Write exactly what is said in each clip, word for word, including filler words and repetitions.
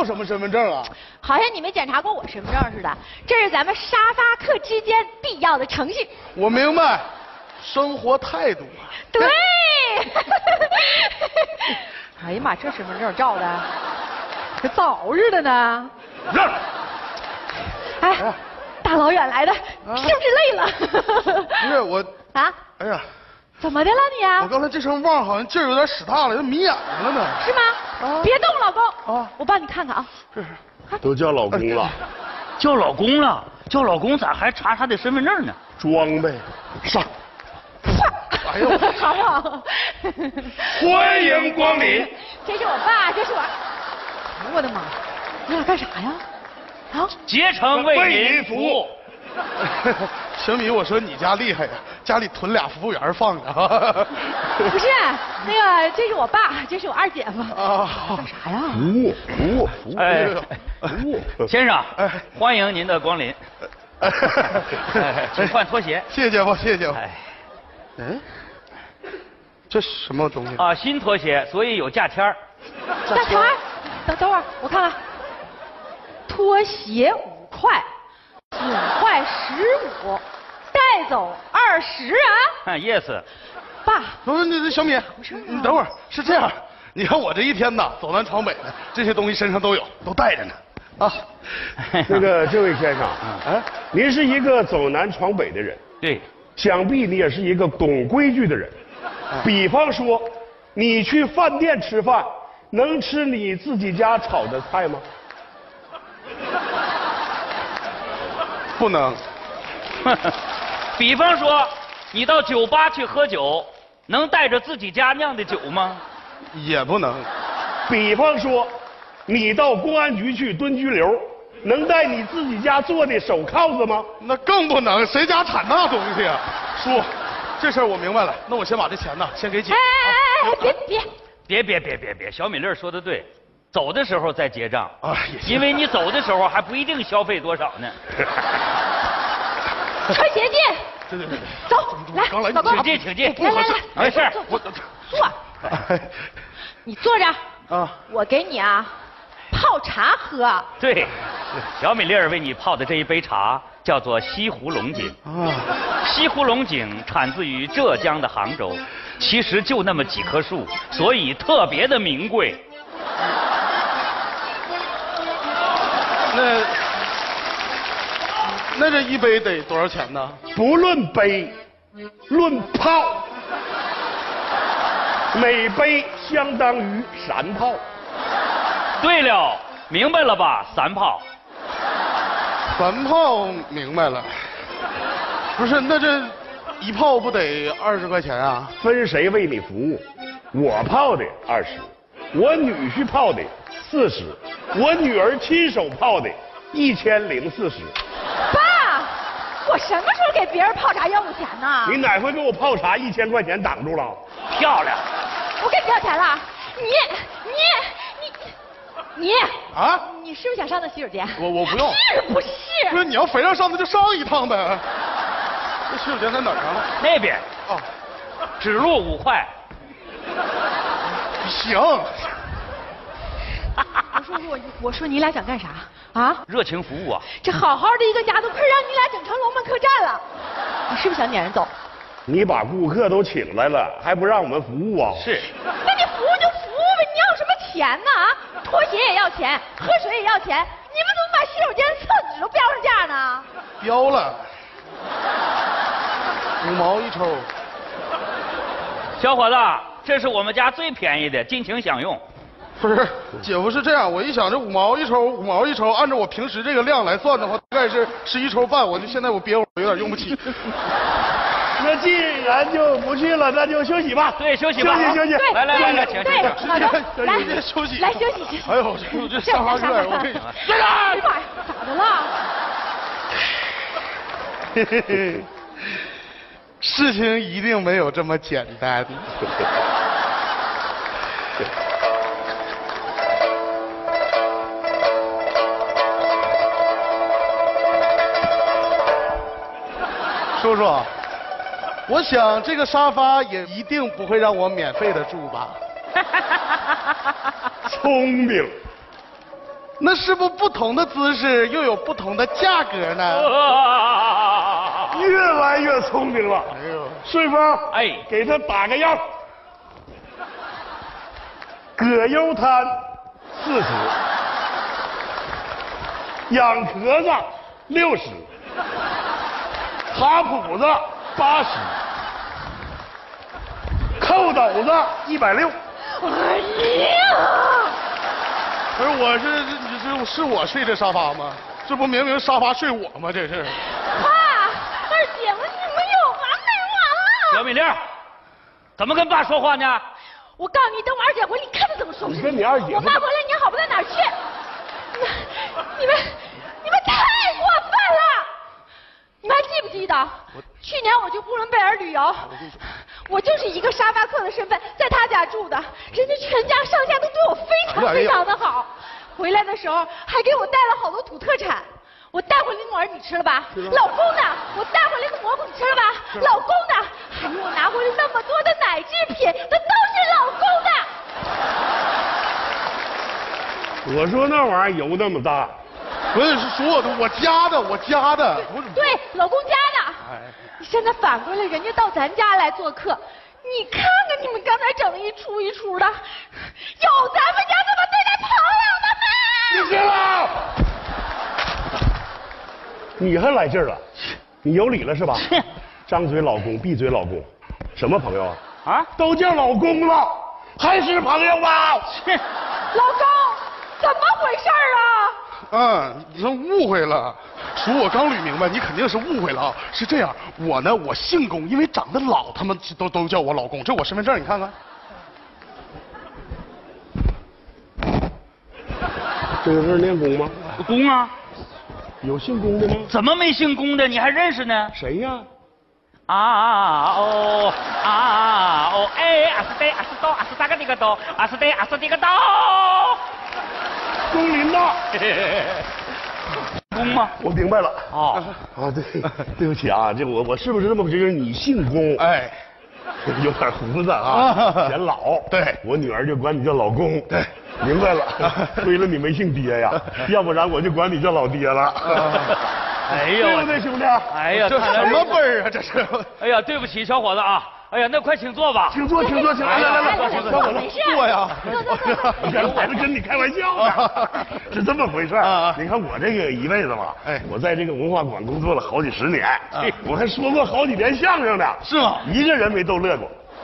什么身份证啊？ 好像你没检查过我身份证似的。这是咱们沙发客之间必要的程序。 我明白，生活态度啊。 对。哎呀妈，这身份证照的，跟枣似的呢。 让。 哎，大老远来的，是不是累了？ 不是我啊。 哎呀。 怎么的了你啊？ 我刚才这声旺好像劲儿有点使大了，要迷眼睛了呢。 是吗？啊！别动，老公。 啊！ 我帮你看看啊。 是是。 都叫老公了， 叫老公了，叫老公咋还查他的身份证呢？ 装呗，上。 哎呦， 好不好？ 欢迎光临。 这是我爸，这是我。我的妈！你俩干啥呀？啊？ 竭诚为您服务。 小米，我说你家厉害呀，家里囤俩服务员放着。 不是，那个这是我爸，这是我二姐夫。啊，干啥呀？ 服务，服务，服务， 哎， 服务。 先生， 哎， 欢迎您的光临。哎，请换拖鞋。 谢谢吧，谢谢吧。 哎， 嗯，这什么东西啊？新拖鞋，所以有价签儿。 价签儿？等等会儿，我看看。拖鞋五块。损坏十五，带走二十啊！ yes， 爸， 不是那那小米，你等会儿，是这样，你看我这一天呐，走南闯北的，这些东西身上都有，都带着呢。啊， 那个这位先生，啊，您是一个走南闯北的人， 对， 想必你也是一个懂规矩的人。比方说，你去饭店吃饭，能吃你自己家炒的菜吗？ 不能。 比方说，你到酒吧去喝酒，能带着自己家酿的酒吗？ 也不能。 比方说，你到公安局去蹲拘留，能带你自己家做的手铐子吗？ 那更不能，谁家产那东西啊？叔，这事儿我明白了，那我先把这钱呢，先给姐。 哎哎哎，别别别别别别别，小米粒说的对。走的时候再结账啊， 因为你走的时候还不一定消费多少呢。 穿鞋进。 对对对， 走，来， 刚来请进，请进， 来来来， 没事， 我坐。你坐着啊，我给你啊泡茶喝。 对，小米粒儿为你泡的这一杯茶叫做西湖龙井啊。西湖龙井产自于浙江的杭州，其实就那么几棵树，所以特别的名贵。 那那这一杯得多少钱呢？ 不论杯，论泡，每杯相当于三泡。 对了，明白了吧？三泡。 三泡明白了。不是，那这一泡不得二十块钱啊？ 分谁为你服务？我泡的二十，我女婿泡的四十，我女儿亲手泡的一千零四十。 爸，我什么时候给别人泡茶要过钱呢？ 你哪回给我泡茶一千块钱挡住了？ 漂亮！ 我给你要钱了，你你你你啊！ 你是不是想上那洗手间？ 我我不用。 是不是？ 不是，你要非让上，那就上一趟呗。这洗手间在哪儿啊？ 那边。 哦， 指路五块。 行。 我说我我说你俩想干啥啊？ 热情服务啊！ 这好好的一个家都快让你俩整成龙门客栈了，你是不是想撵人走？ 你把顾客都请来了，还不让我们服务啊？ 是。 那你服务就服务呗，你要什么钱呢？啊，拖鞋也要钱，喝水也要钱，你们怎么把洗手间厕纸都标上价呢？ 标了，五毛一抽。 小伙子，这是我们家最便宜的，尽情享用。 不是，姐夫是这样，我一想这五毛一抽，五毛一抽，按照我平时这个量来算的话，大概是十一抽半，我就现在我憋会儿有点用不起。 那既然就不去了，那就休息吧。 对，休息吧。 休息休息。 对， 来来来来，请对， 请。 好的，来休息。 来休息休息。 哎呦，这这上哈热，我跟你说。 站着。哎呀妈呀，咋的了？ 嘿嘿嘿，事情一定没有这么简单。叔叔，我想这个沙发也一定不会让我免费的住吧？ 聪明， 那是不不同的姿势又有不同的价格呢？ 越来越聪明了。 哎呦， 顺风， 哎给他打个样。葛优瘫四十，仰壳子六十，哈普子八十，扣斗子一百六。 哎呀！ 不是，我是是是我睡这沙发吗？这不明明沙发睡我吗？这是。 爸，二姐夫，你们有完没完了？ 小米粒儿，怎么跟爸说话呢？ 我告诉你，等我二姐回来，你看她怎么收拾。 你跟你二姐夫我妈回来，你好不到哪儿去。你们，你们，你们太过分了！你们还记不记得，去年我去呼伦贝尔旅游，我就是一个沙发客的身份在他家住的，人家全家上下都对我非常非常的好。回来的时候还给我带了好多土特产。我带回来的木耳你吃了吧？老公呢？我带回来的蘑菇你吃了吧？老公呢？还有我拿回来那么多的奶制品，那都是老公的。 我说那玩意儿油那么大， 不是是说的，我家的，我家的。 对，老公家的。 哎， 你现在反过来，人家到咱家来做客，你看看你们刚才整的一出一出的，有咱们家这么对待朋友的没？ 你行了，你还来劲儿了，你有理了是吧？张嘴老公，闭嘴老公，什么朋友啊？ 啊， 都叫老公了，还是朋友吗？ 老公，怎么回事儿啊？ 嗯，你这误会了。叔，我刚捋明白，你肯定是误会了啊。是这样，我呢，我姓龚，因为长得老，他们都都叫我老公。这我身份证，你看看。 这个字念龚吗？ 公啊， 有姓龚的吗？ 怎么没姓公的？你还认识呢？ 谁呀？ 啊哦啊哦哎，阿斯得阿斯刀阿斯达个这个刀阿斯得阿斯这个刀， 龚林呐。 公吗？ 我明白了。 哦， 啊，对，对不起啊，这我我是不是这么回事？你姓龚， 哎， 有点胡子啊， 啊显老。 对我女儿就管你叫老公。 对， 明白了。亏了你没姓爹呀，要不然我就管你叫老爹了。 哎呦， 对不对，兄弟？ 哎呀， 这看来什么辈儿啊？这是。 哎呀，对不起，小伙子啊！哎呀，那快请坐吧。 请坐，请坐，请坐，来来来， 来小伙子没事坐呀。 坐坐坐。 原来是跟你开玩笑呢，是这么回事儿。你看我这个一辈子嘛，哎，我在这个文化馆工作了好几十年，我还说过好几年相声呢， 是吗？ 一个人没逗乐过。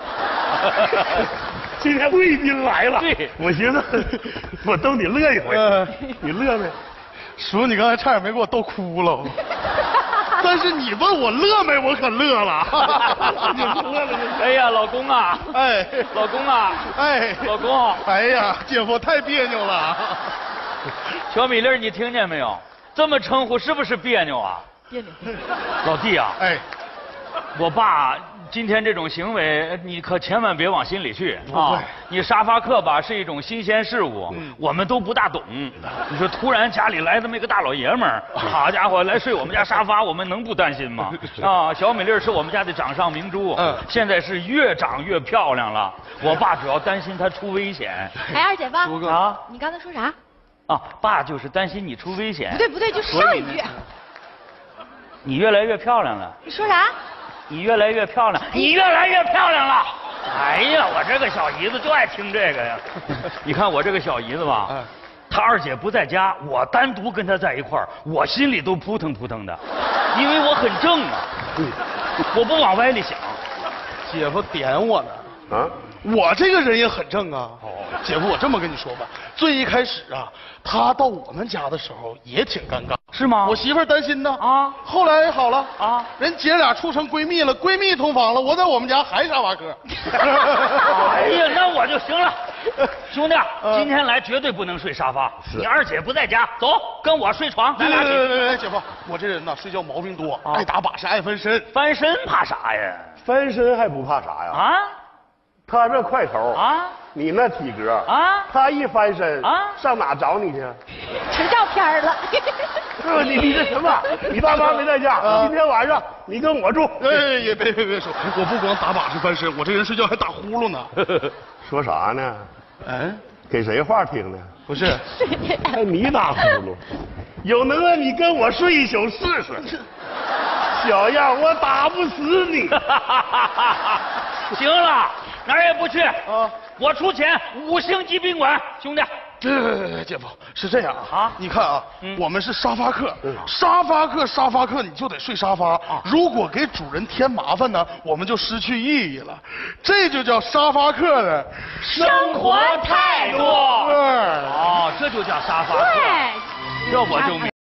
今天贵宾来了， 对， 我寻思我逗你乐一回，你乐没？ 叔，你刚才差点没给我逗哭了。但是你问我乐没，我可乐了。 你乐了， 哎呀，老公啊， 哎， 老公啊， 哎， 老公， 哎呀，姐夫太别扭了。 小米粒，你听见没有？这么称呼是不是别扭啊？ 别扭。 老弟啊， 哎， 我爸今天这种行为，你可千万别往心里去啊！你沙发客吧是一种新鲜事物，我们都不大懂。你说突然家里来这么一个大老爷们儿，好家伙来睡我们家沙发，我们能不担心吗？啊，小美丽是我们家的掌上明珠， 嗯， 现在是越长越漂亮了。我爸主要担心她出危险。 哎，二姐夫， 啊， 你刚才说啥？ 啊，爸就是担心你出危险。 不对不对，就上一句。 你越来越漂亮了。 你说啥？ 你越来越漂亮，你越来越漂亮了。哎呀，我这个小姨子就爱听这个呀。你看我这个小姨子吧，她二姐不在家，我单独跟她在一块儿，我心里都扑腾扑腾的，因为我很正啊，我不往歪里想。 姐夫点我呢。 啊， 我这个人也很正啊。哦，姐夫，我这么跟你说吧，最一开始啊，他到我们家的时候也挺尴尬。 是吗？ 我媳妇儿担心呢。 啊， 后来好了啊， 人姐俩处成闺蜜了，闺蜜同房了，我在我们家还沙发客。 哎呀，那我就行了。兄弟，今天来绝对不能睡沙发。你二姐不在家，走，跟我睡床，咱俩别别别别，姐夫，我这人呐，睡觉毛病多，爱打把式，爱翻身。 翻身怕啥呀？ 翻身还不怕啥呀？ 啊？ 他这块头啊， 你那体格啊， 他一翻身啊， 上哪找你去？ 成照片了。 不，你你这什么？你爸妈没在家，今天晚上你跟我住。 哎，也别别别说，我不光打把式翻身，我这人睡觉还打呼噜呢。 说啥呢？ 嗯， 给谁话听呢？ 不是， 还你打呼噜？有能耐你跟我睡一宿试试。小样，我打不死你。 行了，哪儿也不去啊！ 我出钱，五星级宾馆，兄弟。 对对对对，姐夫是这样啊， 啊你看啊， 嗯我们是沙发客，沙发客沙发客你就得睡沙发，如果给主人添麻烦呢，我们就失去意义了，这就叫沙发客的生活态度。 对， 哦，这就叫沙发客， 对， 这我就明。